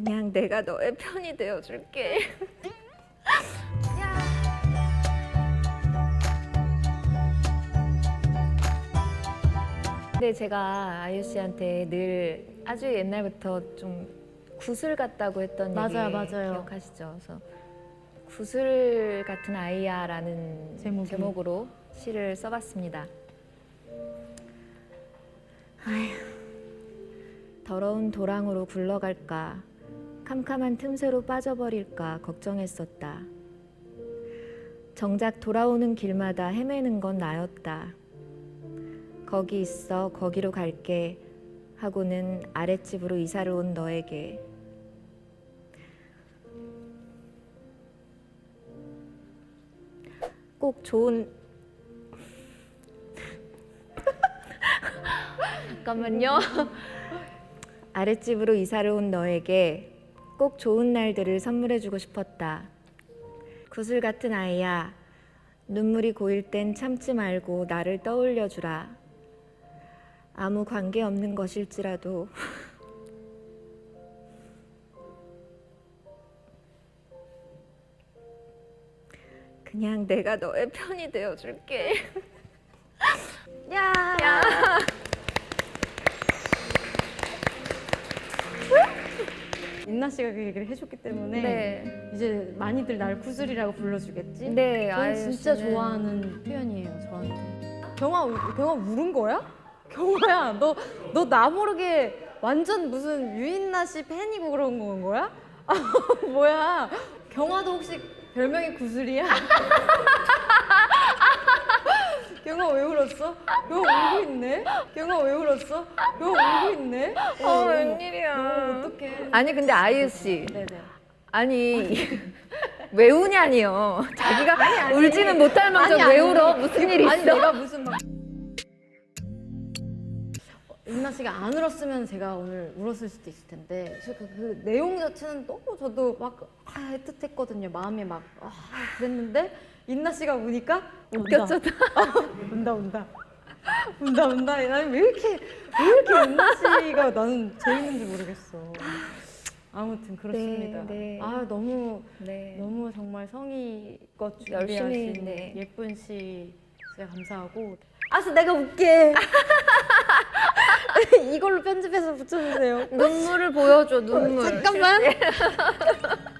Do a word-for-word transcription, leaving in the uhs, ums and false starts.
그냥 내가 너의 편이 되어줄게. 근데 제가 아이유 씨한테 늘 아주 옛날부터 좀 구슬 같다고 했던 맞아요, 얘기 맞아요. 기억하시죠? 그래서 구슬 같은 아이야라는 제목이. 제목으로 시를 써봤습니다. 아휴, 더러운 도랑으로 굴러갈까, 캄캄한 틈새로 빠져버릴까 걱정했었다. 정작 돌아오는 길마다 헤매는 건 나였다. 거기 있어, 거기로 갈게 하고는 아랫집으로 이사를 온 너에게 꼭 좋은 잠깐만요. 아랫집으로 이사를 온 너에게 꼭 좋은 날들을 선물해주고 싶었다. 구슬 같은 아이야, 눈물이 고일 땐 참지 말고 나를 떠올려주라. 아무 관계없는 것일지라도 그냥 내가 너의 편이 되어줄게. 야. 야. 인나 씨가 그 얘기를 해줬기 때문에 네. 이제 많이들 날 구슬이라고 불러주겠지? 네, 저는 아이유 진짜 씨는 좋아하는 표현이에요, 저한테. 경아, 경아 울은 거야? 경아야, 너, 너 나 모르게 완전 무슨 유인나 씨 팬이고 그런 건 거야? 아, 뭐야? 경아도 혹시 별명이 구슬이야? 경아 왜 울었어? 경아 울고 있네? 경아 왜 울었어? 경아 울고 있네? 어, 웬일이야. 너 어떡해. 아니 근데 아이유 씨, 네네. 아니 왜 우냐니요. 자기가 아니, 아니. 울지는 못할 만큼 아니, 왜 아니. 울어? 무슨 일 아니 있어? 내가 무슨 막 인나 씨가 안 울었으면 제가 오늘 울었을 수도 있을 텐데 그, 그 내용 자체는 너무 저도 막 아, 애틋했거든요. 마음이 막 아, 그랬는데 인나 씨가 우니까 웃겼죠? 운다 운다 운다 운다. 나는 왜 이렇게 왜 이렇게 인나 씨가 나는 재밌는지 모르겠어. 아무튼 그렇습니다. 네, 네. 아 너무 네. 너무 정말 성의껏 열심히, 준비하신 네. 예쁜 시 진짜 감사하고. 알았어, 내가 웃게. 이걸로 편집해서 붙여주세요. 눈물을 보여줘, 눈물. 잠깐만.